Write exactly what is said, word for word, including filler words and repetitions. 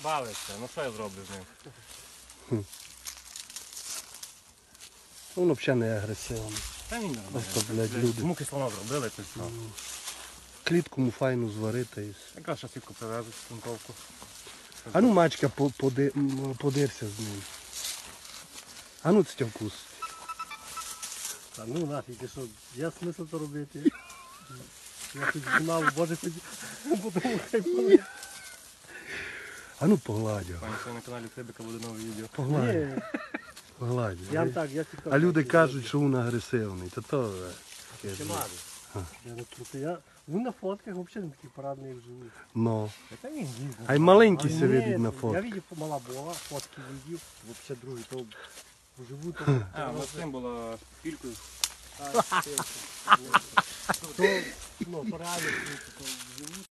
бавиться, ну що я зроблю з ним? Хм. Він взагалі не агресивний. Та він нормально. Просто, блядь, люди. Муки слона зробили, то все. Клітку му файну зварити. і все. Якраз шасівку привезуть, тунковку. А ну Мачка, по- поди- м, подирся з ним. А ну це вкус. Та ну нафіг, ти що, є смисл це робити? Я хоч знав, боже, хоч подумав, хай буде. А ну погладь його. Пані, сьогодні на каналі Фебіка буде нове відео. Погладь. Ні, Погладь. я так, я тільки... А люди кажуть, що він агресивний. Та то... е, таке, Чимало. Я не крути, я... Він на фотках взагалі не такий парадний, як живий. Ну. Та він дійсно. А й маленький А се ні, видить на Я фото. видів, мала була, фотки видів, взагалі другий, то вживу, то... А, ну з цим була пількою. То, ну, то реально, то вживу.